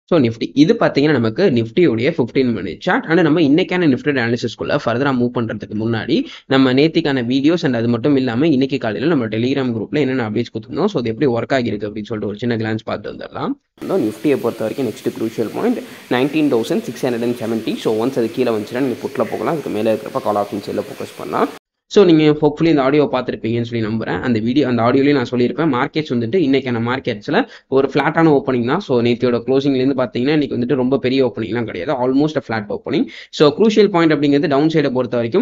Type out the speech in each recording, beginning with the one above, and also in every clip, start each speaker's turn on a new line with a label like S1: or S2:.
S1: So Nifty இது பார்த்தீங்கன்னா நமக்கு நிஃப்டியோடைய 15 மினிட் சார்ட். ஆனால் நம்ம இன்னைக்கான நிஃப்டி அனாலிசிஸ்குள்ள ஃபர்தராக மூவ் பண்ணுறதுக்கு முன்னாடி நம்ம நேத்திக்கான வீடியோஸ் அண்ட் அது மட்டும் இல்லாமல் இன்னைக்கு காலையில் நம்ம டெலிகிராம் குரூப்பில் என்னென்ன அப்டேட்ஸ் கொடுத்துருந்தோம், ஸோ அது எப்படி ஒர்க் ஆகிருக்கு அப்படின்னு சொல்லிட்டு ஒரு சின்ன கிளான்ஸ் பார்த்து வந்துடலாம். நிஃப்டியை பொறுத்த வரைக்கும் next crucial point 19,670. So once அது கீழே வந்துச்சுன்னா நீங்கள் புட்டில் போகலாம், அதுக்கு மேலே இருக்கிறப்ப கால் ஆப்ஷன்ஸ் எல்லாம் ஃபோக்கஸ் பண்ணலாம். ஸோ நீங்கள் ஹோப்ஃபுல்லி இந்த ஆடியோ பார்த்துருப்பீங்கன்னு சொல்லி நம்புறேன். அந்த ஆடியோலையும் நான் சொல்லியிருப்பேன், மார்க்கெட்ஸ் வந்துட்டு இன்னைக்கான மார்க்கெட்ஸில் ஒரு ஃப்ளாட்டான ஓப்பனிங் தான். ஸோ நேத்தியோட க்ளோசிங்லேருந்து பார்த்தீங்கன்னா இன்னைக்கு வந்துட்டு ரொம்ப பெரிய ஓப்பனிங்லாம் கிடையாது, almost flat opening. So crucial point அப்படிங்கிறது டவுன் சைடை பொறுத்த வரைக்கும்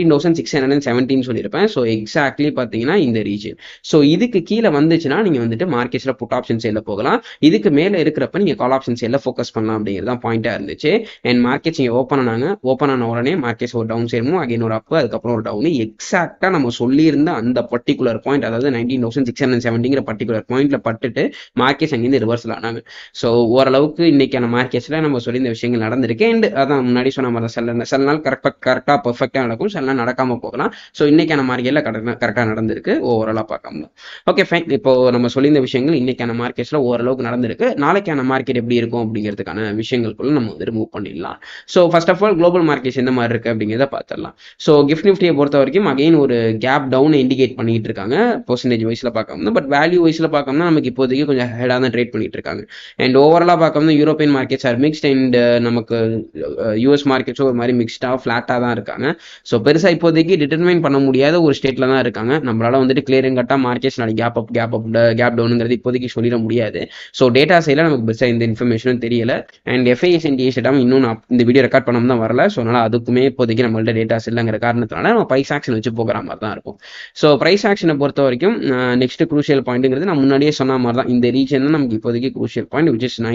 S1: 19,670 சொல்லியிருப்பேன். ஸோ எக்ஸாக்ட்லி பார்த்தீங்கன்னா இந்த ரீஜன். ஸோ இதுக்கு கீழே வந்துச்சுன்னா நீங்கள் வந்துட்டு மார்க்கெட்ஸில் புட் ஆப்ஷன் சேலில் போகலாம், இதுக்கு மேலே இருக்கிறப்ப நீங்கள் கால் ஆப்ஷன் சேலில் ஃபோக்கஸ் பண்ணலாம் அப்படிங்கிறது தான் பாயிண்டாக இருந்துச்சு. அண்ட் மார்க்கெட்ஸ் இங்கே ஓப்பன் ஆன உடனே மார்க்கெட்ஸ் ஒரு டவுன் சைடும், அகைன் ஒரு அப், அதுக்கப்புறம் ஒரு டவுன். எக்ஸாக்டா நம்ம சொல்லியிருந்த அந்த பர்டிகுலர் பாயிண்ட், அதாவது 19,670 பர்டிகுலர் பாயிண்ட்ல பட்டுட்டு மார்க்கெட்ஸ் அங்கிருந்து ரிவர்சல் ஆனாங்க. ஸோ ஓரளவுக்கு இன்னைக்கான மார்க்கெட்ஸ்ல நம்ம சொல்லியிருந்த விஷயங்கள் நடந்திருக்கு. அண்ட் அதான் முன்னாடி சொன்ன மாதிரி சில நாள் கரெக்டா பர்ஃபெக்டா நடக்கும், சில நாள் நடக்காம போகலாம். ஸோ இன்னைக்கான மார்க்கெட்ல கரெக்டா நடந்திருக்கு ஓவராலா பார்க்காம. Okay fine. இப்போ நம்ம சொல்லியிருந்த விஷயங்கள் இன்னைக்கான மார்க்கெட்ஸ்ல ஓரளவுக்கு நடந்திருக்கு. நாளைக்கான மார்க்கெட் எப்படி இருக்கும் அப்படிங்கிறதுக்கான விஷயங்களுக்குள்ள நம்ம வந்து மூவ் பண்ணிடலாம். So first of all global markets எந்த மாதிரி இருக்கு அப்படிங்கிறத பார்த்துடலாம். ஸோ கிஃப்ட் நிஃப்டியை பொறுத்த வரைக்கும் அகைன் ஒரு கேப் டவுன் இண்டிகேட் பண்ணிட்டு இருக்காங்க பெர்சன்டேஜ் வைஸ்ல பார்க்கணும். பட் வேல்யூ வைஸ்ல பார்க்கணும்னா நமக்கு இப்போதைக்கு கொஞ்சம் ஹெடாக தான் ட்ரேட் பண்ணிட்டு இருக்காங்க. அண்ட் ஓவராலா பார்க்கணும் European markets are mixed and நமக்கு யூஎஸ் மார்க்கெட்ஸும் ஒரு மாதிரி மிக்ஸ்டா ஃபிளாட்டா தான் இருக்காங்க. ஸோ பெருசா இப்போதைக்கு டிட்டர்மைன் பண்ண முடியாத ஒரு ஸ்டேட்ல தான் இருக்காங்க. நம்மளால வந்துட்டு கிளியர் அண்ட் கட்டா மார்க்கெட்ஸ் நாளைக்கு கேப் டவுனுங்கிறது இப்போதைக்கு சொல்லிட முடியாது. ஸோ டேட்டா சைடில் நமக்கு பெருசாக இந்த இன்ஃபர்மேஷனும் தெரியல. அண்ட் எஃப்ஐஎஸ் அண்ட் டிஎஸ்டாவும் இன்னும் இந்த வீடியோ ரெக்கார்ட் பண்ணாம தான் வரல. ஸோ அதனால அதுக்குமே இப்போதைக்கு நம்மள்ட்ட டேட்டாஸ் இல்லைங்கிற காரணத்தினால நம்ம பைஸ் ஆக்ஷன் வச்சு போகிற மாதிரி தான் இருக்கும். ஸோ பிரைஸ் ஆக்ஷனை பொறுத்த வரைக்கும் நெக்ஸ்ட் க்ரூஷியல் பாயிண்ட்ங்கிறது நான் முன்னாடியே சொன்ன மாதிரி தான், இந்த ரீஜன் தான் நமக்கு இப்போதைக்கு க்ரூஷியல் பாயிண்ட், விச் இஸ்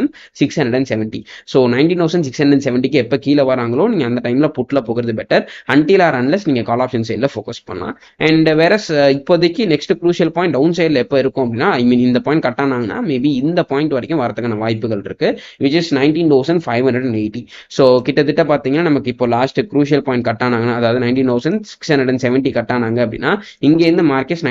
S1: 19,670. ஸோ 19,670க்கு எப்போ கீழே வராங்களோ நீங்கள் அந்த டைமில் புட்டில் போகிறது பெட்டர், அன்டில் ஆர் அன்லெஸ் நீங்கள் கால் ஆப்ஷன் சைடில் ஃபோக்கஸ் பண்ணலாம். அண்ட் வேற இப்போதைக்கு நெக்ஸ்ட் க்ரூஷியல் பாயிண்ட் டவுன் சைடில் எப்போ இருக்கும் அப்படின்னா, ஐ மீன் இந்த பாயிண்ட் கட் ஆனாங்கன்னா மேபி இந்த பாயிண்ட் வரைக்கும் வரதுக்கான வாய்ப்புகள் இருக்கு, விச் இஸ் 19,580. ஸோ கிட்டத்தட்ட பார்த்தீங்கன்னா நமக்கு இப்போ லாஸ்ட் க்ரூஷியல் பாயிண்ட் கட் ஆனாங்கன்னா, அதாவது 19,670 கட் ஆனாங்க அப்படின்னா இங்கேருந்து மார்க்கெட்ஸ்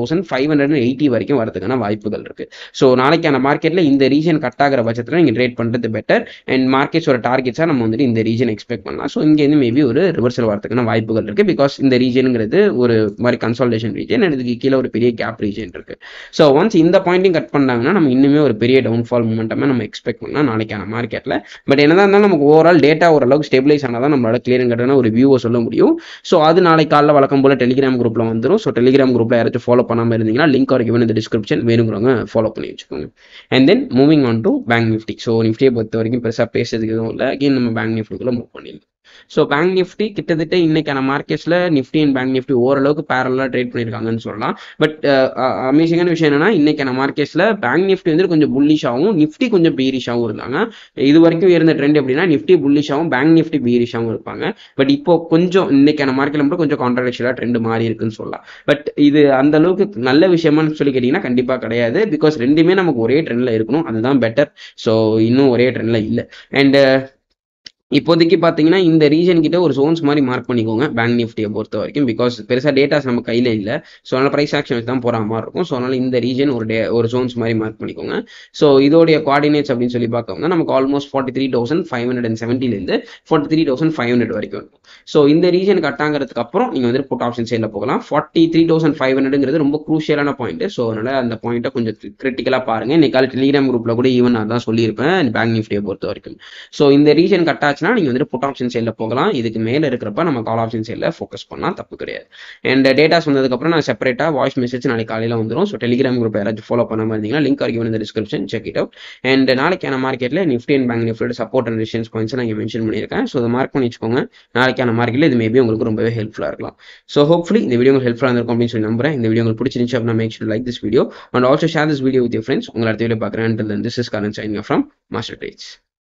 S1: 19,580 வரைக்கும் வரதுக்கான வாய்ப்புகள் இருக்கு. ஸோ நாளைக்கான மார்க்கெட்ல இந்த ரீஜன் கட் ஆகிற பட்சத்தில் நீங்கள் ட்ரேட் பண்ணுறது பெட்டர். அண்ட் மார்க்கெட்ஸோட டார்கெட்ஸாக நம்ம வந்துட்டு இந்த ரீஜன் எக்ஸ்பெக்ட் பண்ணலாம். ஸோ இங்கேருந்து மேபி ஒரு ரிவர்சல் வரதுக்கான வாய்ப்புகள் இருக்கு, பிகாஸ் இந்த ரீஜனுங்கிறது ஒரு மாதிரி கன்சால்டேஷன் ரீஜன், இதுக்கு கீழே ஒரு பெரிய கேப் ரீஜன் இருக்கு. ஸோ ஒன்ஸ் இந்த பாயிண்ட்டையும் கட் பண்ணாங்கன்னா நம்ம இன்னுமே ஒரு பெரிய டவுன்ஃபால் மூமெண்ட்டமே நம்ம எக்ஸ்பெக்ட் பண்ணலாம் நாளைக்கான மார்க்கெட்ல. பட் என்னதான் இருந்தாலும் நமக்கு ஓவரால் டேட்டா ஓரளவுக்கு ஸ்டெபிலைஸ் ஆனால் தான் நம்மளால கிளியர் கட்டான ஒரு வியூவை சொல்ல முடியும். ஸோ அது நாளைக்கு காலைல வழக்கம் போல டெலிகிராம் குரூப்ல வந்துடும். ஸோ டெலிகிராம் குரூப்ல யாராச்சும் ஃபாலோ பண்ணாமல் இருந்தீங்கன்னா லிங்க் ஆர் கிவன் இந்த டிஸ்கிரிப்ஷன், வேணுங்கிறவங்க ஃபாலோ பண்ணி வச்சுக்கோங்க. And then moving on to bank Nifty. So நிஃப்டியை பொறுத்த வரைக்கும் பெருசாக பேசுறதுக்கு எதுவும் இல்லை, அகைன் நம்ம பேங்க் நிஃப்டிக்குள்ள மூவ் பண்ணிடலாம். ஸோ பேங்க் நிஃப்டி கிட்டத்தட்ட இன்னைக்கான மார்க்கெட்ஸ்ல நிஃப்டி அண்ட் பேங்க் நிஃப்டி ஓரளவுக்கு பேரலாக ட்ரேட் பண்ணியிருக்காங்கன்னு சொல்லலாம். பட் அமேசிங்கான விஷயம் என்னன்னா, இன்னைக்கான மார்க்கெட்ஸ்ல பேங்க் நிஃப்டி வந்து கொஞ்சம் புல்லிஷாகவும் நிஃப்டி கொஞ்சம் பீரிஷாகவும் இருந்தாங்க. இது வரைக்கும் இருந்த ட்ரெண்ட் எப்படின்னா நிஃப்டி புல்லிஷாகவும் பேங்க் நிஃப்டி பீரிஷாகவும் இருப்பாங்க. பட் இப்போ கொஞ்சம் இன்னைக்கான மார்க்கெட்ல மட்டும் கொஞ்சம் கான்ட்ராக்சுவலாக ட்ரெண்ட் மாறி இருக்குன்னு சொல்லலாம். பட் இது அந்த அளவுக்கு நல்ல விஷயமானு சொல்லி கேட்டீங்கன்னா கண்டிப்பாக கிடையாது, பிகாஸ் ரெண்டுமே நமக்கு ஒரே ட்ரெண்ட்ல இருக்கணும், அதுதான் பெட்டர். ஸோ இன்னும் ஒரே ட்ரெண்ட்ல இல்லை. அண்ட் இப்போதைக்கு பார்த்தீங்கன்னா இந்த ரீஜன் கிட்ட ஒரு ஜோன்ஸ் மாதிரி மார்க் பண்ணிக்கோங்க பேங்க் நிஃப்டியை பொறுத்த வரைக்கும், பிகாஸ் பெருசாக டேட்டாஸ் நம்ம கையில் இல்லை. ஸோ அதனால் ப்ரைஸ் ஆக்ஷன் தான் போகிற மாதிரி இருக்கும். ஸோ அதனால் இந்த ரீஜன் ஒரு ஜோன்ஸ் மாதிரி மார்க் பண்ணிக்கோங்க. ஸோ இதோடைய கோஆர்டினேட்ஸ் அப்படின்னு சொல்லி பார்க்கோம்னா நமக்கு ஆல்மோஸ்ட் 43,570லேருந்து 43,500 வரைக்கும் இருக்கும். ஸோ இந்த ரீஜன் கட்டாங்கிறதுக்கு அப்புறம் நீங்கள் வந்து புட் ஆப்ஷன் சைடில் போகலாம். 43,500ங்கிறது ரொம்ப க்ரூஷியலான பாயிண்ட். ஸோ அதனால் அந்த பாயிண்ட்டை கொஞ்சம் கிரிட்டிக்கலாக பாருங்கள். இன்னைக்கு டெலிகிராம் குரூப்பில் கூட ஈவன் நான் தான் சொல்லியிருப்பேன் பேங்க் நிஃப்டியை பொறுத்த வரைக்கும். ஸோ இந்த ரீஜன் கட்டாச்சுன்னா நீங்க வந்து புட் ஆப்ஷன் சைடில் போகலாம், இதுக்கு மேலே இருக்கிறப்ப நம்ம கால் ஆப்ஷன் சைடில் ஃபோக்கஸ் பண்ணலாம், தப்பு கிடையாது. அண்ட் டேட்டாஸ் வந்ததுக்கப்புறம் நான் செப்பரேட்டாக வாய்ஸ் மெசேஜ் நாளைக்கு காலையில் வந்துடும். ஸோ டெலிகிராம் குரூப் யாராச்சும் ஃபாலோ பண்ண மாதிரி இருந்தீங்கன்னா லிங்க் ஆர் கிவன் இந்த description, check it out. And நாளைக்கான மார்க்கெட்டில் நிஃப்டி அண்ட் பேங்க் நிஃப்டியோட சப்போர்ட் அண்ட் ரெசிஸ்டன்ஸ் பாயிண்ட்ஸ் நான் இங்கே மென்ஷன் பண்ணியிருக்கேன். ஸோ அதை மார்க் பண்ணி வச்சுக்கோங்க. நாளைக்கான மார்க்கெட்டில் இது மேபி உங்களுக்கு ரொம்பவே ஹெல்ப்ஃபுல்லாக இருக்கலாம். ஸோ ஹோப்ஃபுல்லி இந்த வீடியோ உங்களுக்கு ஹெல்ப்ஃபுல்லாக இருக்கும் அப்படின்னு சொல்லி நம்புறேன். இந்த வீடியோ உங்களுக்கு பிடிச்சிருந்துச்சு அப்படின்னா make sure like this video and also share this video with your friends. உங்களை அடுத்த வீடியோ பார்க்குறேன். Until then, this is Karan signing off from Master Trades.